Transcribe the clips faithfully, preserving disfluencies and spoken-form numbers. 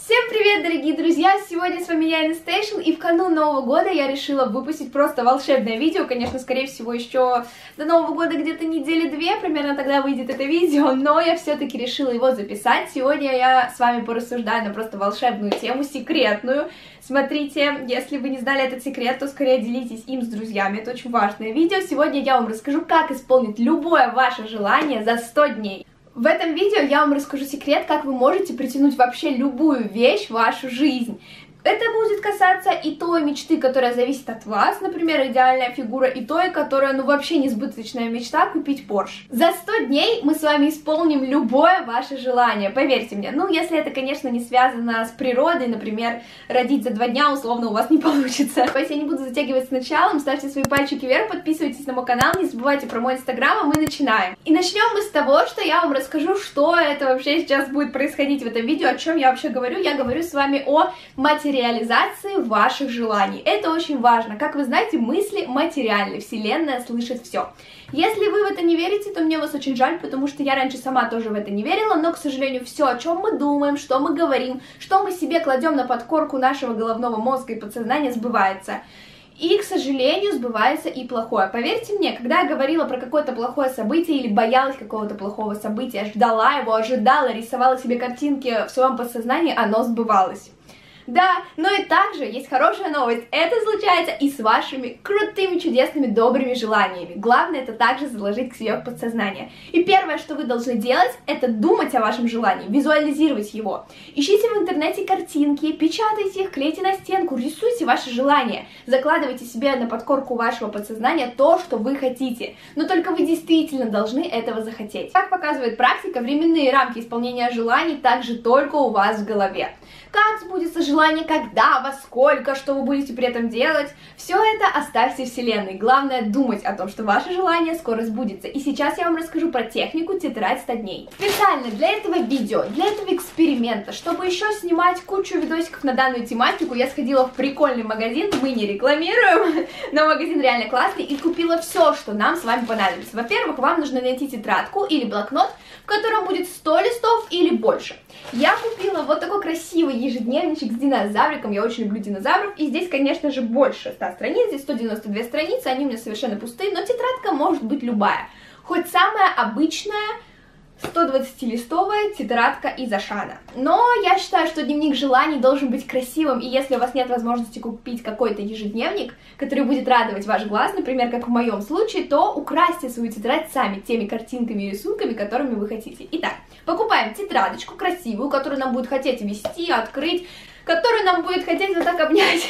Всем привет, дорогие друзья! Сегодня с вами я, Энастейшн, и в канун Нового года я решила выпустить просто волшебное видео. Конечно, скорее всего, еще до Нового года где-то недели две, примерно тогда выйдет это видео, но я все-таки решила его записать. Сегодня я с вами порассуждаю на просто волшебную тему, секретную. Смотрите, если вы не знали этот секрет, то скорее делитесь им с друзьями, это очень важное видео. Сегодня я вам расскажу, как исполнить любое ваше желание за сто дней. В этом видео я вам расскажу секрет, как вы можете притянуть вообще любую вещь в вашу жизнь. Это будет касаться и той мечты, которая зависит от вас, например, идеальная фигура, и той, которая, ну, вообще несбыточная мечта — купить Порш. За сто дней мы с вами исполним любое ваше желание, поверьте мне. Ну, если это, конечно, не связано с природой, например, родить за два дня условно у вас не получится. Давайте я не буду затягивать с началом, ставьте свои пальчики вверх, подписывайтесь на мой канал, не забывайте про мой инстаграм, а мы начинаем. И начнем мы с того, что я вам расскажу, что это вообще сейчас будет происходить в этом видео, о чем я вообще говорю. Я говорю с вами о материализации реализации ваших желаний. Это очень важно. Как вы знаете, мысли материальны, Вселенная слышит все. Если вы в это не верите, то мне вас очень жаль, потому что я раньше сама тоже в это не верила, но, к сожалению, все, о чем мы думаем, что мы говорим, что мы себе кладем на подкорку нашего головного мозга и подсознания, сбывается. И, к сожалению, сбывается и плохое. Поверьте мне, когда я говорила про какое-то плохое событие или боялась какого-то плохого события, ждала его, ожидала, рисовала себе картинки в своем подсознании, оно сбывалось. Да, но и также есть хорошая новость. Это случается и с вашими крутыми, чудесными, добрыми желаниями. Главное это также заложить к себе в подсознание. И первое, что вы должны делать, это думать о вашем желании, визуализировать его. Ищите в интернете картинки, печатайте их, клейте на стенку, рисуйте ваше желание. Закладывайте себе на подкорку вашего подсознания то, что вы хотите. Но только вы действительно должны этого захотеть. Как показывает практика, временные рамки исполнения желаний также только у вас в голове. Как сбудется желание, когда, во сколько, что вы будете при этом делать, все это оставьте Вселенной. Главное думать о том, что ваше желание скоро сбудется. И сейчас я вам расскажу про технику тетрадь ста дней. Специально для этого видео, для этого эксперимента, чтобы еще снимать кучу видосиков на данную тематику, я сходила в прикольный магазин, мы не рекламируем, но магазин реально классный, и купила все, что нам с вами понадобится. Во-первых, вам нужно найти тетрадку или блокнот, в котором будет сто листов или больше. Я купила вот такой красивый ежедневничек с динозавриком, я очень люблю динозавров, и здесь, конечно же, больше ста страниц, здесь сто девяносто две страницы, они у меня совершенно пустые, но тетрадка может быть любая, хоть самая обычная сто двадцатилистовая тетрадка из Ашана. Но я считаю, что дневник желаний должен быть красивым, и если у вас нет возможности купить какой-то ежедневник, который будет радовать ваш глаз, например, как в моем случае, то украсьте свою тетрадь сами теми картинками и рисунками, которыми вы хотите. Итак, покупаем тетрадочку красивую, которую нам будет хотеть вести, открыть, которую нам будет хотеть вот так обнять.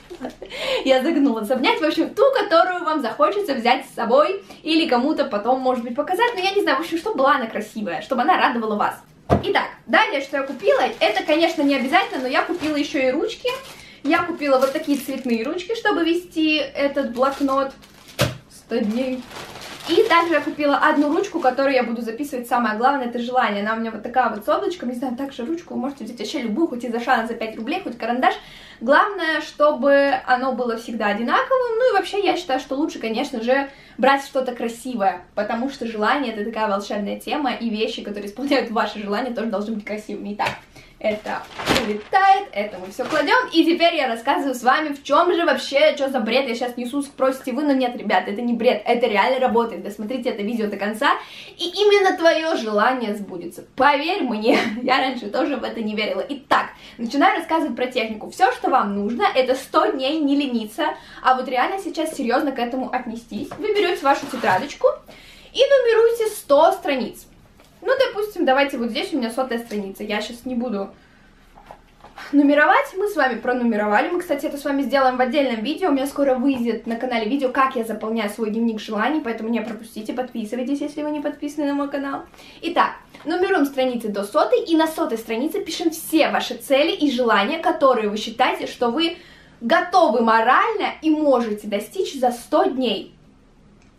Я загнулась. Обнять, в общем, ту, которую вам захочется взять с собой или кому-то потом, может быть, показать. Но я не знаю, в общем, чтобы была она красивая, чтобы она радовала вас. Итак, далее, что я купила, это, конечно, не обязательно, но я купила еще и ручки. Я купила вот такие цветные ручки, чтобы вести этот блокнот сто дней. И также я купила одну ручку, которую я буду записывать самое главное, это желание. Она у меня вот такая вот с облачком, не знаю, также ручку вы можете взять вообще любую, хоть из Ашана за пять рублей, хоть карандаш. Главное, чтобы оно было всегда одинаковым. Ну и вообще я считаю, что лучше, конечно же, брать что-то красивое, потому что желание — это такая волшебная тема, и вещи, которые исполняют ваши желания, тоже должны быть красивыми. Итак, это улетает, это мы все кладем, и теперь я рассказываю с вами, в чем же вообще, что за бред я сейчас несу, спросите вы, но нет, ребят, это не бред, это реально работает. Досмотрите это видео до конца, и именно твое желание сбудется. Поверь мне, я раньше тоже в это не верила. Итак, начинаю рассказывать про технику. Все, что вам нужно, это сто дней не лениться, а вот реально сейчас серьезно к этому отнестись. Вы берете вашу тетрадочку и нумеруете сто страниц. Ну, допустим, давайте вот здесь у меня сотая страница. Я сейчас не буду нумеровать. Мы с вами пронумеровали. Мы, кстати, это с вами сделаем в отдельном видео. У меня скоро выйдет на канале видео, как я заполняю свой дневник желаний, поэтому не пропустите, подписывайтесь, если вы не подписаны на мой канал. Итак, нумеруем страницы до сотой, и на сотой странице пишем все ваши цели и желания, которые вы считаете, что вы готовы морально и можете достичь за сто дней.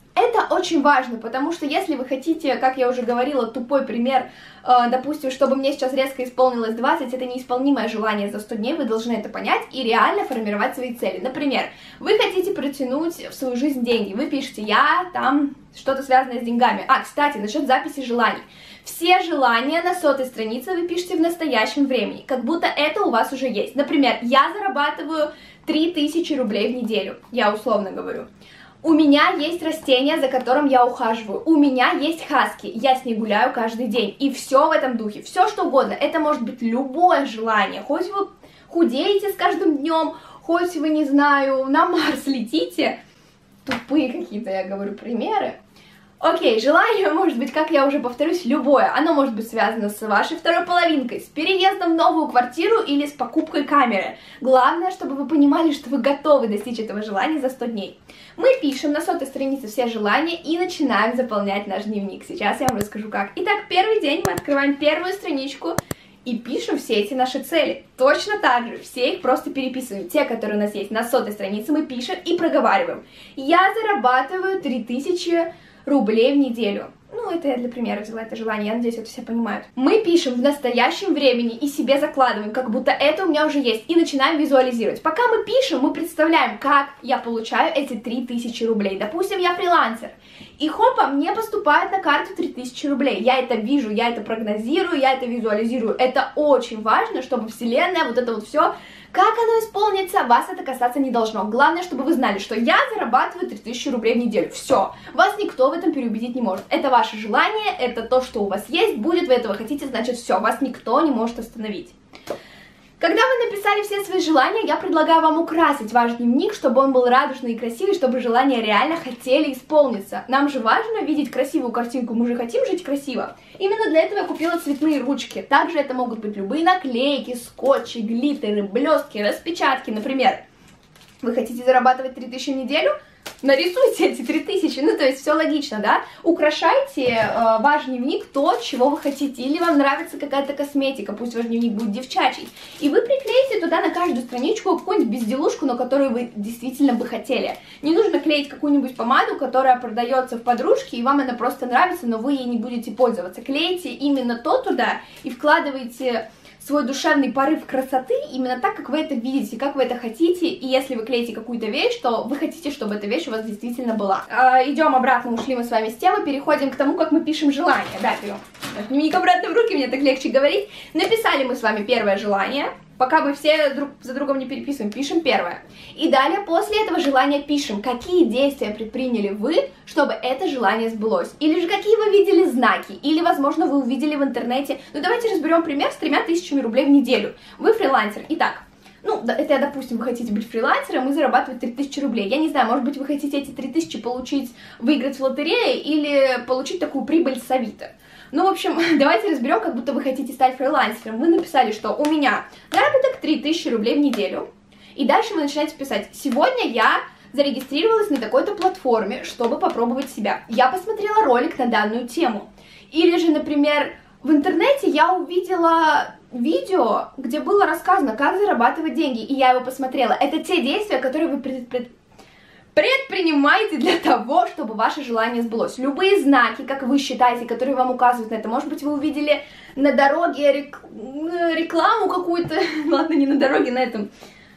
Это очень важно, потому что если вы хотите, как я уже говорила, тупой пример, э, допустим, чтобы мне сейчас резко исполнилось двадцать, это неисполнимое желание за сто дней, вы должны это понять и реально формировать свои цели. Например, вы хотите протянуть в свою жизнь деньги, вы пишете «я там что-то связанное с деньгами». А, кстати, насчет записи желаний. Все желания на сотой странице вы пишете в настоящем времени, как будто это у вас уже есть. Например, я зарабатываю три тысячи рублей в неделю, я условно говорю. У меня есть растение, за которым я ухаживаю. У меня есть хаски, я с ней гуляю каждый день. И все в этом духе, все что угодно. Это может быть любое желание. Хоть вы худеете с каждым днем, хоть вы, не знаю, на Марс летите. Тупые какие-то, я говорю, примеры. Окей, желание может быть, как я уже повторюсь, любое. Оно может быть связано с вашей второй половинкой, с переездом в новую квартиру или с покупкой камеры. Главное, чтобы вы понимали, что вы готовы достичь этого желания за сто дней. Мы пишем на сотой странице все желания и начинаем заполнять наш дневник. Сейчас я вам расскажу как. Итак, первый день мы открываем первую страничку и пишем все эти наши цели. Точно так же, все их просто переписываем. Те, которые у нас есть на сотой странице, мы пишем и проговариваем. Я зарабатываю три тысячи рублей в неделю. Ну, это я для примера взяла это желание, я надеюсь, это все понимают. Мы пишем в настоящем времени и себе закладываем, как будто это у меня уже есть, и начинаем визуализировать. Пока мы пишем, мы представляем, как я получаю эти три тысячи рублей. Допустим, я фрилансер, и хопа, мне поступает на карту три тысячи рублей. Я это вижу, я это прогнозирую, я это визуализирую. Это очень важно, чтобы вселенная, вот это вот все, как оно исполнится, вас это касаться не должно. Главное, чтобы вы знали, что я зарабатываю три тысячи рублей в неделю. Все, вас никто в этом переубедить не может. Это ваше желание, это то, что у вас есть, будет, вы этого хотите, значит все, вас никто не может остановить. Когда вы написали все свои желания, я предлагаю вам украсить ваш дневник, чтобы он был радужный и красивый, чтобы желания реально хотели исполниться. Нам же важно видеть красивую картинку, мы же хотим жить красиво. Именно для этого я купила цветные ручки. Также это могут быть любые наклейки, скотчи, глиттеры, блестки, распечатки. Например, вы хотите зарабатывать три тысячи в неделю? Нарисуйте эти три тысячи, ну то есть все логично, да? Украшайте э, ваш дневник то, чего вы хотите, или вам нравится какая-то косметика, пусть ваш дневник будет девчачий, и вы приклеите туда на каждую страничку какую-нибудь безделушку, но которую вы действительно бы хотели. Не нужно клеить какую-нибудь помаду, которая продается в подружке, и вам она просто нравится, но вы ей не будете пользоваться. Клейте именно то туда и вкладывайте свой душевный порыв красоты именно так, как вы это видите, как вы это хотите, и если вы клеите какую-то вещь, то вы хотите, чтобы эта вещь у вас действительно была. Э, идем обратно, ушли мы с вами с темы, переходим к тому, как мы пишем желание. Да, берем дневник обратно в руки, мне так легче говорить. Написали мы с вами первое желание. Пока мы все друг за другом не переписываем, пишем первое. И далее после этого желания пишем, какие действия предприняли вы, чтобы это желание сбылось. Или же какие вы видели знаки, или, возможно, вы увидели в интернете. Ну, давайте разберем пример с тремя тысячами рублей в неделю. Вы фрилансер. Итак, ну, это, допустим, вы хотите быть фрилансером и зарабатывать три тысячи рублей. Я не знаю, может быть, вы хотите эти три тысячи получить, выиграть в лотерее или получить такую прибыль с Авито. Ну, в общем, давайте разберем, как будто вы хотите стать фрилансером. Вы написали, что у меня заработок три тысячи рублей в неделю. И дальше вы начинаете писать: сегодня я зарегистрировалась на такой-то платформе, чтобы попробовать себя. Я посмотрела ролик на данную тему. Или же, например, в интернете я увидела видео, где было рассказано, как зарабатывать деньги, и я его посмотрела. Это те действия, которые вы пред... пред... предпринимайте для того, чтобы ваше желание сбылось. Любые знаки, как вы считаете, которые вам указывают на это. Может быть, вы увидели на дороге рек... рекламу какую-то, ладно, не на дороге, на этом...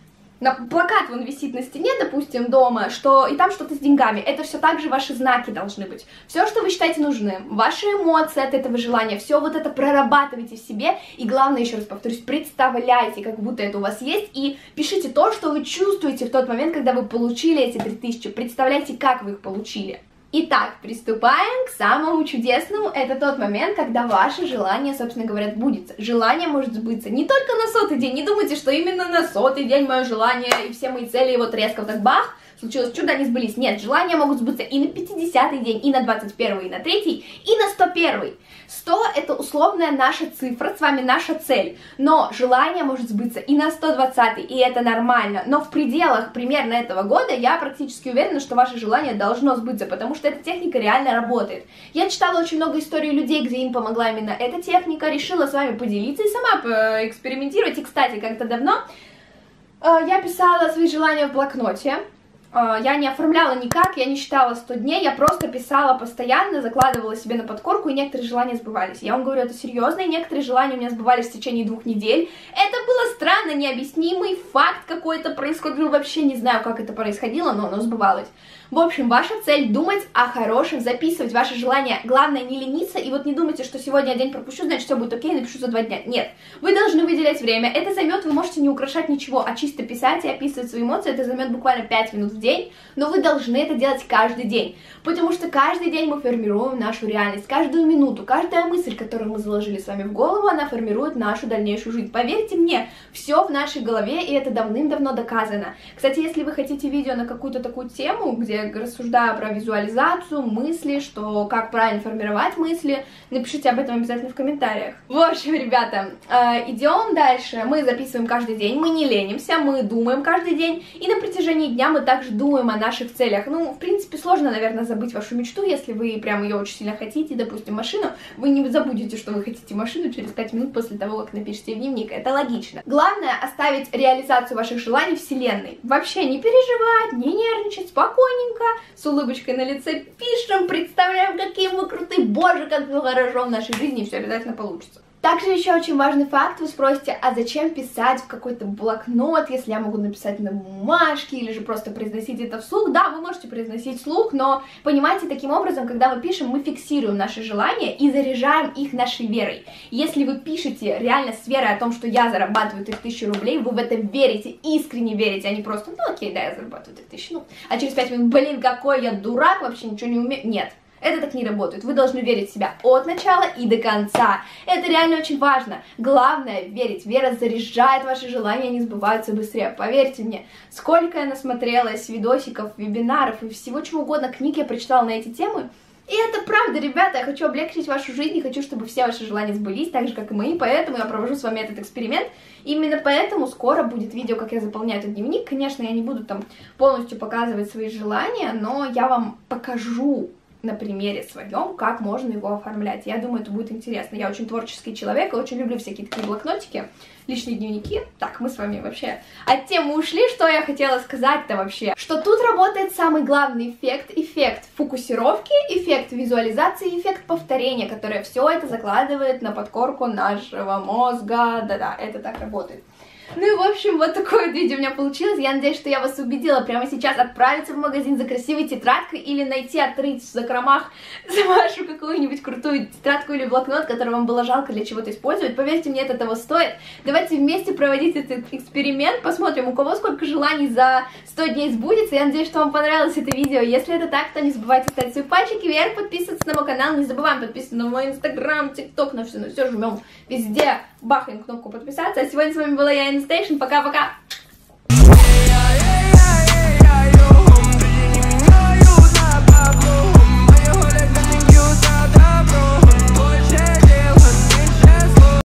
На плакат вон висит на стене, допустим, дома, что и там что-то с деньгами. Это все также ваши знаки должны быть. Все, что вы считаете нужным, ваши эмоции от этого желания, все вот это прорабатывайте в себе. И главное, еще раз повторюсь, представляйте, как будто это у вас есть, и пишите то, что вы чувствуете в тот момент, когда вы получили эти три тысячи. Представляйте, как вы их получили. Итак, приступаем к самому чудесному. Это тот момент, когда ваше желание, собственно говоря, сбудется. Желание может сбыться не только на сотый день. Не думайте, что именно на сотый день мое желание и все мои цели вот резко вот так бах, случилось чудо, они сбылись. Нет, желания могут сбыться и на пятидесятый день, и на двадцать первый, и на третий, и на сто первый. сто это условная наша цифра, с вами наша цель. Но желание может сбыться и на сто двадцатый, и это нормально. Но в пределах примерно этого года я практически уверена, что ваше желание должно сбыться, потому что эта техника реально работает. Я читала очень много историй людей, где им помогла именно эта техника, решила с вами поделиться и сама поэкспериментировать. И, кстати, как-то давно э, я писала свои желания в блокноте. Я не оформляла никак, я не считала сто дней, я просто писала постоянно, закладывала себе на подкорку, и некоторые желания сбывались. Я вам говорю, это серьезно, и некоторые желания у меня сбывались в течение двух недель. Это было странно, необъяснимый факт какой-то происходил, вообще не знаю, как это происходило, но оно сбывалось. В общем, ваша цель думать о хорошем, записывать ваши желания. Главное, не лениться, и вот не думайте, что сегодня я день пропущу, значит, все будет окей, напишу за два дня. Нет, вы должны выделять время. Это займет, вы можете не украшать ничего, а чисто писать и описывать свои эмоции. Это займет буквально пять минут в день, но вы должны это делать каждый день, потому что каждый день мы формируем нашу реальность. Каждую минуту, каждая мысль, которую мы заложили с вами в голову, она формирует нашу дальнейшую жизнь. Поверьте мне, все в нашей голове, и это давным-давно доказано. Кстати, если вы хотите видео на какую-то такую тему, где рассуждаю про визуализацию, мысли, что как правильно формировать мысли, напишите об этом обязательно в комментариях. В общем, ребята, э, идем дальше. Мы записываем каждый день, мы не ленимся, мы думаем каждый день, и на протяжении дня мы также думаем о наших целях. Ну, в принципе, сложно, наверное, забыть вашу мечту, если вы прям ее очень сильно хотите, допустим, машину, вы не забудете, что вы хотите машину через пять минут после того, как напишите в дневник. Это логично. Главное оставить реализацию ваших желаний вселенной. Вообще не переживать, не нервничать, спокойненько, с улыбочкой на лице пишем, представляем, какие мы крутые, боже, как все хорошо в нашей жизни, и все обязательно получится. Также еще очень важный факт, вы спросите, а зачем писать в какой-то блокнот, если я могу написать на бумажке, или же просто произносить это вслух. Да, вы можете произносить вслух, но понимаете, таким образом, когда мы пишем, мы фиксируем наши желания и заряжаем их нашей верой. Если вы пишете реально с верой о том, что я зарабатываю три тысячи рублей, вы в это верите, искренне верите, а не просто, ну окей, да, я зарабатываю три тысячи, ну, а через пять минут, блин, какой я дурак, вообще ничего не умею. Нет. Это так не работает. Вы должны верить в себя от начала и до конца. Это реально очень важно. Главное верить. Вера заряжает ваши желания, они сбываются быстрее. Поверьте мне, сколько я насмотрелась видосиков, вебинаров и всего чего угодно, книг я прочитала на эти темы. И это правда, ребята, я хочу облегчить вашу жизнь и хочу, чтобы все ваши желания сбылись, так же, как и мои, поэтому я провожу с вами этот эксперимент. Именно поэтому скоро будет видео, как я заполняю этот дневник. Конечно, я не буду там полностью показывать свои желания, но я вам покажу на примере своем, как можно его оформлять. Я думаю, это будет интересно. Я очень творческий человек и очень люблю всякие такие блокнотики, личные дневники. Так, мы с вами вообще от темы ушли. Что я хотела сказать-то вообще? Что тут работает самый главный эффект, эффект фокусировки, эффект визуализации, эффект повторения, которое все это закладывает на подкорку нашего мозга. Да-да, это так работает. Ну и в общем, вот такое вот видео у меня получилось. Я надеюсь, что я вас убедила прямо сейчас отправиться в магазин за красивой тетрадкой или найти, отрыть в закромах вашу какую-нибудь крутую тетрадку или блокнот, который вам было жалко для чего-то использовать. Поверьте мне, это того стоит. Давайте вместе проводить этот эксперимент, посмотрим, у кого сколько желаний за сто дней сбудется. Я надеюсь, что вам понравилось это видео. Если это так, то не забывайте ставить свои пальчики вверх, подписываться на мой канал, не забываем подписываться на мой инстаграм, тикток, на все, на все жмем везде, бахаем кнопку подписаться. А сегодня с вами была я, Инстейшн. Пока-пока!